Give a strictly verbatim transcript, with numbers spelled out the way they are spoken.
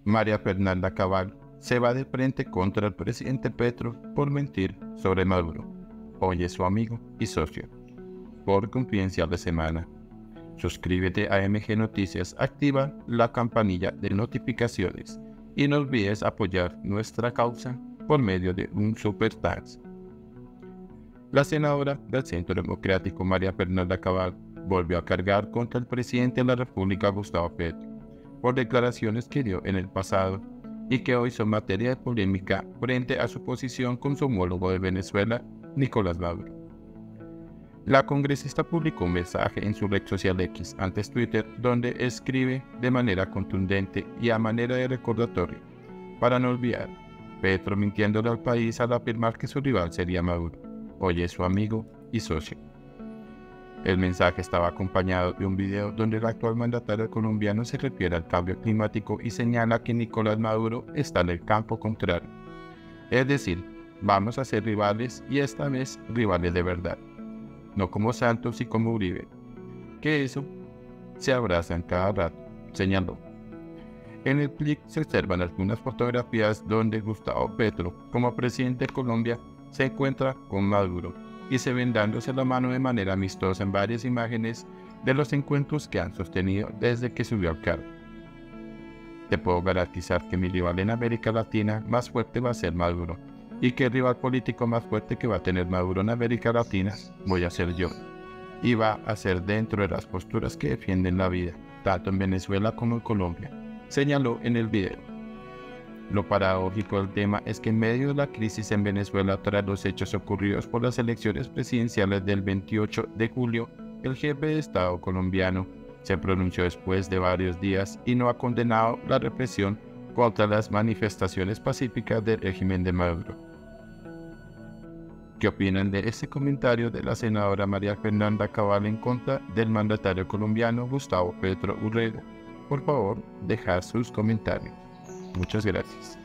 María Fernanda Cabal se va de frente contra el presidente Petro por mentir sobre Maduro. Hoy es su amigo y socio. Por Confidencial de Semana. Suscríbete a M G Noticias, activa la campanilla de notificaciones y no olvides apoyar nuestra causa por medio de un super thanks. La senadora del Centro Democrático María Fernanda Cabal volvió a cargar contra el presidente de la República Gustavo Petro por declaraciones que dio en el pasado y que hoy son materia de polémica frente a su posición con su homólogo de Venezuela, Nicolás Maduro. La congresista publicó un mensaje en su red social X, antes Twitter, donde escribe de manera contundente y a manera de recordatorio, para no olvidar, Petro mintiéndole al país al afirmar que su rival sería Maduro. Hoy es su amigo y socio. El mensaje estaba acompañado de un video donde el actual mandatario colombiano se refiere al cambio climático y señala que Nicolás Maduro está en el campo contrario. Es decir, vamos a ser rivales y esta vez rivales de verdad, no como Santos y como Uribe, que eso se abrazan cada rato, señaló. En el clip se observan algunas fotografías donde Gustavo Petro, como presidente de Colombia, se encuentra con Maduro y se ven dándose la mano de manera amistosa en varias imágenes de los encuentros que han sostenido desde que subió al cargo. Te puedo garantizar que mi rival en América Latina más fuerte va a ser Maduro, y que el rival político más fuerte que va a tener Maduro en América Latina voy a ser yo, y va a ser dentro de las posturas que defienden la vida, tanto en Venezuela como en Colombia, señaló en el video. Lo paradójico del tema es que en medio de la crisis en Venezuela tras los hechos ocurridos por las elecciones presidenciales del veintiocho de julio, el jefe de Estado colombiano se pronunció después de varios días y no ha condenado la represión contra las manifestaciones pacíficas del régimen de Maduro. ¿Qué opinan de este comentario de la senadora María Fernanda Cabal en contra del mandatario colombiano Gustavo Petro Urrego? Por favor, dejad sus comentarios. Muchas gracias.